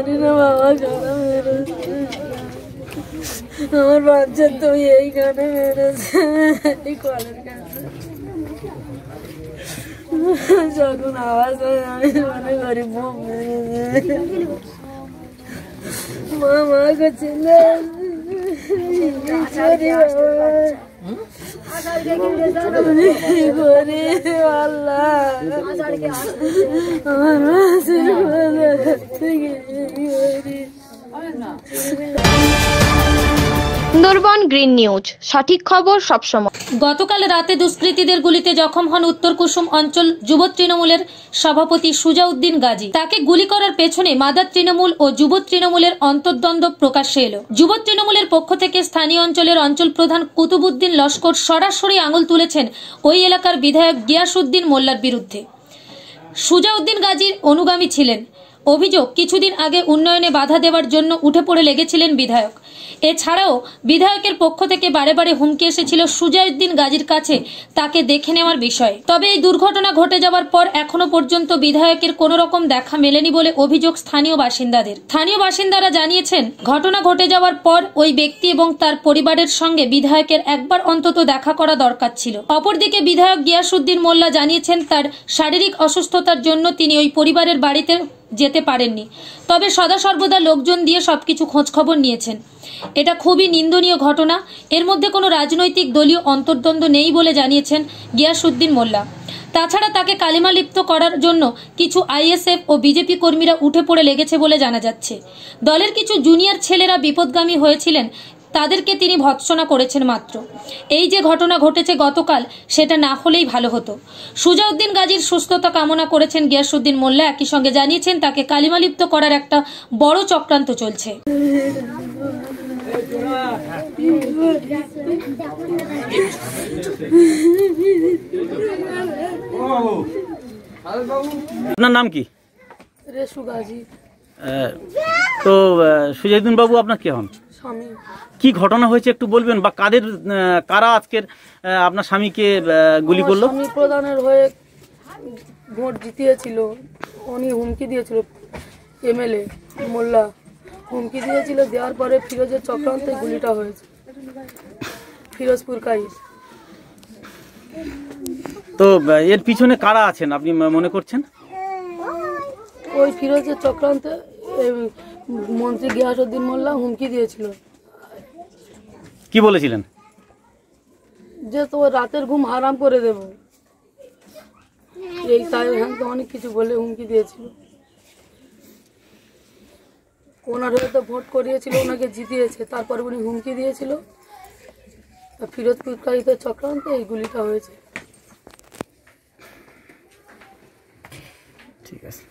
জানি না বাবা কারা মেরেছে, আমার বাচ্চা তো এইখানে মেরেছে, এই কলের কাছে। যখন আওয়াজ হয় আমি মনে করি বুক মেরেছে, মা মাকে চিন্তা সুন্দরবন গ্রিন নিউজ, সঠিক খবর সবসময়। গতকাল রাতে দুষ্কৃতীদের গুলিতে জখম হন উত্তর কুসুম অঞ্চল যুব তৃণমূলের সভাপতি সুজাউদ্দিন গাজী। তাকে গুলি করার পেছনে মাদার তৃণমূল ও যুব তৃণমূলের অন্তর্দ্বন্দ্ব প্রকাশ্যে এলো। যুব তৃণমূলের পক্ষ থেকে স্থানীয় অঞ্চলের অঞ্চল প্রধান কুতুবুদ্দিন লস্কর সরাসরি আঙুল তুলেছেন ওই এলাকার বিধায়ক গিয়াসউদ্দিন মোল্লার বিরুদ্ধে। সুজাউদ্দিন গাজীর অনুগামী ছিলেন। অভিযোগ, কিছুদিন আগে উন্নয়নে বাধা দেওয়ার জন্য উঠে পড়ে লেগেছিলেন বিধায়ক। এছাড়াও বিধায়কের পক্ষ থেকে বারে বারে হুমকি এসেছিল সুজাউদ্দিন গাজীর কাছে তাকে দেখে নেওয়ার বিষয়ে। তবে এই দুর্ঘটনা ঘটে যাওয়ার পর এখনো পর্যন্ত বিধায়কের কোনো রকম দেখা মেলেনি বলে অভিযোগ স্থানীয় বাসিন্দাদের। স্থানীয় বাসিন্দারা জানিয়েছেন, ঘটনা ঘটে যাওয়ার পর ওই ব্যক্তি এবং তার পরিবারের সঙ্গে বিধায়কের একবার অন্তত দেখা করা দরকার ছিল। অপরদিকে বিধায়ক গিয়াসউদ্দিন মোল্লা জানিয়েছেন, তার শারীরিক অসুস্থতার জন্য তিনি ওই পরিবারের বাড়িতে যেতে পারেননি, তবে সদা সর্বদা লোকজন দিয়ে সবকিছু খোঁজ খবর নিয়েছেন। এটা খুবই নিন্দনীয় ঘটনা। এর মধ্যে কোনো রাজনৈতিক দলীয় অন্তর্দ্বন্দ্ব নেই বলে জানিয়েছেন গিয়াসউদ্দিন মোল্লা। তাছাড়া তাকে কালিমা লিপ্ত করার জন্য কিছু আইএসএফ ও বিজেপি কর্মীরা উঠে পড়ে লেগেছে বলে জানা যাচ্ছে। দলের কিছু জুনিয়র ছেলেরা বিপদগামী হয়েছিলেন, তাদেরকে তিনি ভৎসনা করেছেন মাত্র। এই যে ঘটনা ঘটেছে গতকাল, সেটা না হলেই ভালো হতো। সুজাউদ্দিন গাজীর সুস্থতা কামনা করেছেন গিয়াসউদ্দিন মোল্লা। একই সঙ্গে জানিয়েছেন, তাকে কালিমালিপ্ত করার একটা বড় চক্রান্ত চলছে। আপনার নাম কি? রেশু গাজী। তো সুজাউদ্দিন বাবু আপনার কে হন? স্বামী। কি ঘটনা হয়েছে একটু বলবেন, বা কারা আজকের আপনার স্বামীকে গুলি করলো? স্বামী প্রধানের হয়ে ভোট জিতিয়েছিল, উনি হুমকি দিয়েছিল, এমএলএ মোল্লা হুমকি দিয়েছিল, দেওয়ার পরে ফিরোজের চক্রান্তে গুলিটা হয়েছে, ফিরোজপুর কাইস। তো এর পিছনে কারা আছেন আপনি মনে করছেন? ওই ফিরোজের চক্রান্তে মন্ত্রী গিয়াসউদ্দিন মোল্লা হুমকি দিয়েছিল। কি বলেছিলেন? যে তো রাতের ঘুম হারাম করে দেব, এই তাই তো অনেক কিছু বলে হুমকি দিয়েছিল। ওনার হয়তো ভোট করিয়েছিল, ওনাকে জিতিয়েছে, তারপরে উনি হুমকি দিয়েছিল। ফিরোজপুর কাইতে চক্রান্তে এই গুলিটা হয়েছে। ঠিক আছে।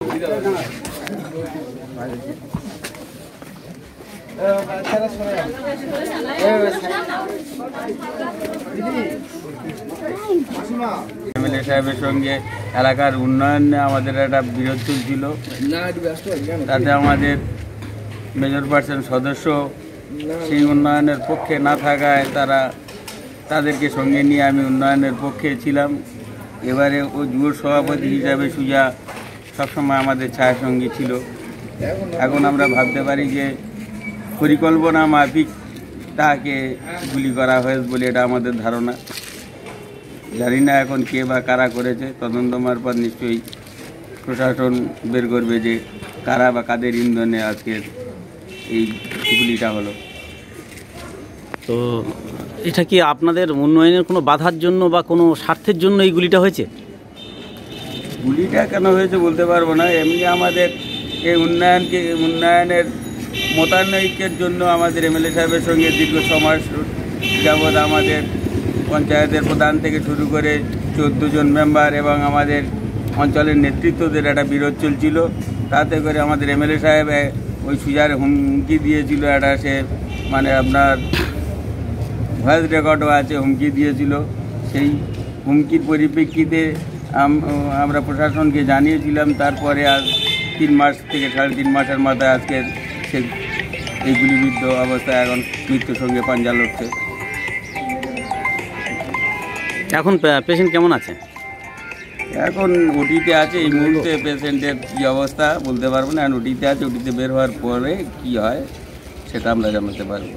এমএলএ সাহেবের সঙ্গে এলাকার উন্নয়নে আমাদের একটা বিরোধ চলছিল, তাতে আমাদের মেজর পার্সেন্ট সদস্য সেই উন্নয়নের পক্ষে না থাকায় তাদেরকে সঙ্গে নিয়ে আমি উন্নয়নের পক্ষে ছিলাম। এবারে ও যুব সভাপতি হিসাবে সুজা সবসময় আমাদের ছায়াসঙ্গী ছিল। এখন আমরা ভাবতে পারি যে পরিকল্পনা মাফিক তাকে গুলি করা হয়েছে বলে এটা আমাদের ধারণা। জানি না এখন কে বা কারা করেছে, তদন্ত মারফত নিশ্চয়ই প্রশাসন বের করবে যে কারা বা কাদের ইন্ধনে আজকের এই গুলিটা হলো। তো এটা কি আপনাদের উন্নয়নের কোনো বাধার জন্য বা কোনো স্বার্থের জন্য এই গুলিটা হয়েছে? গুলিটা কেন হয়েছে বলতে পারবো না, এমনি আমাদের এই উন্নয়নের মতানৈক্যের জন্য আমাদের এমএলএ সাহেবের সঙ্গে দীর্ঘ 6 মাস যাবৎ আমাদের পঞ্চায়েতের প্রধান থেকে শুরু করে 14 জন মেম্বার এবং আমাদের অঞ্চলের নেতৃত্বদের একটা বিরোধ চলছিল। তাতে করে আমাদের এমএলএ সাহেব ওই সুজার হুমকি দিয়েছিল, একটা সে মানে আপনার ভয়েস রেকর্ডও আছে, হুমকি দিয়েছিল। সেই হুমকির পরিপ্রেক্ষিতে আমরা প্রশাসনকে জানিয়েছিলাম। তারপরে আজ 3 মাস থেকে 3.5 মাসের মাথায় আজকের সে এই গুলিবিদ্ধ অবস্থায় এখন মৃত্যুর সঙ্গে পাঞ্জা লড়ছে। এখন পেশেন্ট কেমন আছে? এখন ওটিতে আছে, এই মুহূর্তে পেশেন্টের কী অবস্থা বলতে পারবো না। ওটিতে আছে, ওটিতে বের হওয়ার পরে কি হয় সেটা আমরা জানাতে পারবো।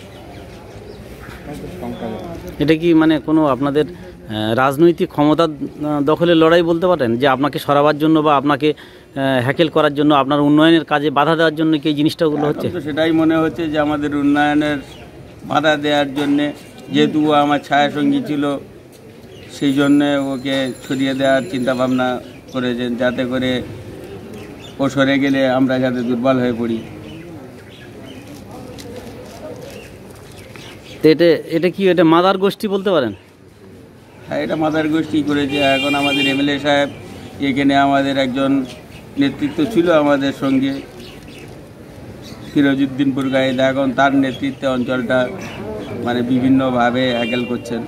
এটা কি মানে কোনো আপনাদের রাজনৈতিক ক্ষমতা দখলের লড়াই বলতে পারেন, যে আপনাকে সরাবার জন্য বা আপনাকে হ্যাকেল করার জন্য, আপনার উন্নয়নের কাজে বাধা দেওয়ার জন্য কি এই জিনিসটাগুলো হচ্ছে? তো সেটাই মনে হচ্ছে যে আমাদের উন্নয়নের বাধা দেওয়ার জন্যে, যেহেতু ও আমার ছায়াসঙ্গী ছিল, সেই জন্যে ওকে ছড়িয়ে দেওয়ার চিন্তাভাবনা করেছেন, যাতে করে ও সরে গেলে আমরা যাতে দুর্বল হয়ে পড়ি। তো এটা কি এটা মাদার গোষ্ঠী বলতে পারেন? হ্যাঁ, এটা মাদার গোষ্ঠী করেছে। এখন আমাদের এমএলএ সাহেব এখানে আমাদের একজন নেতৃত্ব ছিল আমাদের সঙ্গে, ফিরোজউদ্দিন পুরকায়েত, এখন তার নেতৃত্বে অঞ্চলটা মানে বিভিন্নভাবে হ্যাকেল করছেন।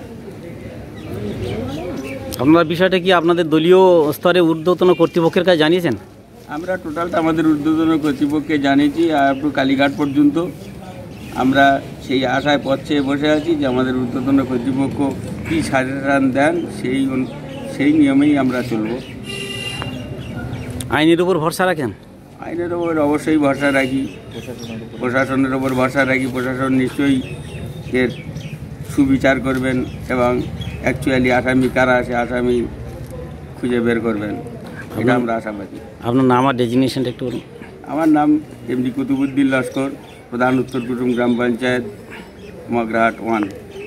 আপনার বিষয়টা কি আপনাদের দলীয় স্তরে ঊর্ধ্বতন কর্তৃপক্ষের কাছে জানিয়েছেন? আমরা টোটালটা আমাদের ঊর্ধ্বতন কর্তৃপক্ষকে জানিয়েছি, আর একটু কালীঘাট পর্যন্ত আমরা সেই আশায় পথ চেয়ে বসে আছি যে আমাদের ঊর্ধ্বতন কর্তৃপক্ষ কী সাজেশন দেন সেই নিয়মেই আমরা চলব। আইনের উপর ভরসা রাখেন? আইনের ওপর অবশ্যই ভরসা রাখি, প্রশাসনের ওপর ভরসা রাখি। প্রশাসন নিশ্চয়ই এর সুবিচার করবেন এবং অ্যাকচুয়ালি আসামি কারা আছে আসামি খুঁজে বের করবেন, এটা আমরা আশাবাদী। আপনার নাম আর ডেজিগনেশনটা একটু বলুন। আমার নাম এমডি কুতুবুদ্দিন লস্কর, প্রধান উত্তর কুটুম গ্রাম পঞ্চায়েত, মগরাহাট 1।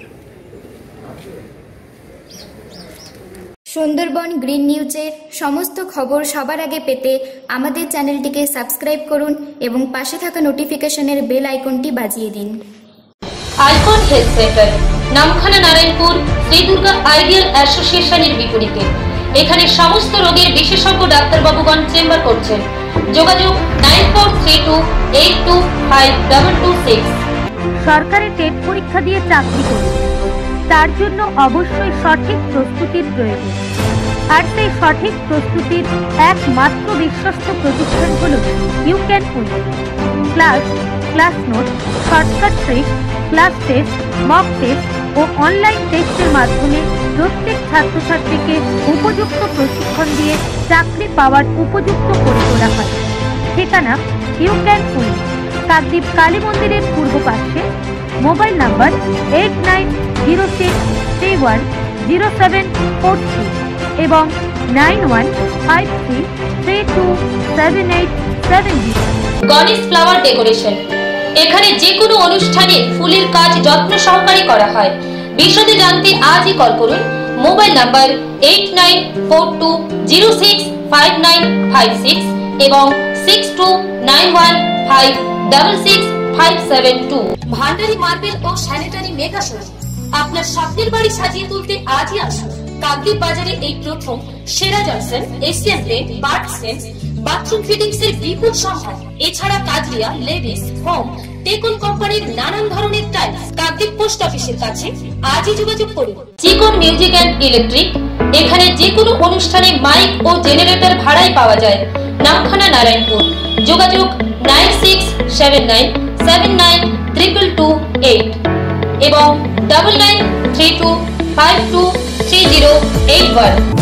সুন্দরবন গ্রিন নিউজের সমস্ত খবর সবার আগে পেতে আমাদের চ্যানেলটিকে সাবস্ক্রাইব করুন এবং পাশে থাকা নোটিফিকেশনের বেল আইকনটি বাজিয়ে দিন। Icon health center, Namkhana, Narayanpur, Shri Durga ideal অ্যাসোসিয়েশনের বিপরীতে। এখানে সমস্ত রোগের বিশেষজ্ঞ ডাক্তারবাবুগণ চেম্বার করছেন। যোগাযোগ 9432825226। সরকারি টেট পরীক্ষা দিয়ে চাকরি করুন, তার জন্য অবশ্যই সঠিক প্রস্তুতির প্রয়োজন। আর সেই সঠিক প্রস্তুতির একমাত্র বিশ্বস্ত প্রতিষ্ঠান হল you can win. Class note, shortcut trick, class test, mock test ও অনলাইন টেস্টের মাধ্যমে প্রত্যেক ছাত্রছাত্রীকে উপযুক্ত প্রশিক্ষণ দিয়ে চাকরি পাওয়ার উপযুক্ত করে তোলা হয়। ঠিকানা you can win, Kakdwip Kali মন্দিরের পূর্ব পাশে। মোবাইল নাম্বার 8906310743 এবং 9153327870। গণেশ ফ্লাওয়ার ডেকোরেশন, এখানে যে কোনো অনুষ্ঠানে ফুলের কাজ যত্ন সহকারে করা হয়। বিশদে জানতে আজই কল করুন। মোবাইল নাম্বার 8942065956 এবং 6291566572। ভান্ডারি মার্বেল ও স্যানিটারি মেগা শোরুম, আপনার স্বপ্নের বাড়ি সাজিয়ে তুলতে আজই আসুন। কাকদ্বীপ বাজারে এই প্রথম সেরা জনসন, এশিয়ান পেন্ট, বার্টসেন্স বাথরুম ফিটিংস এর বিপুল সম্ভার। এছাড়া কাজরিয়া, লেভিস, হোম, টেকন কোম্পানির নানান ধরনের টাইলস। কাকদ্বীপ পোস্ট অফিসের কাছে আজই যোগাযোগ করুন। চিকন মিউজিক অ্যান্ড ইলেকট্রিক, এখানে যে কোনো অনুষ্ঠানে মাইক ও জেনারেটর ভাড়ায় পাওয়া যায়। নামখানা, নারায়ণপুর। যোগাযোগ 9679792228 এবং 9932523081।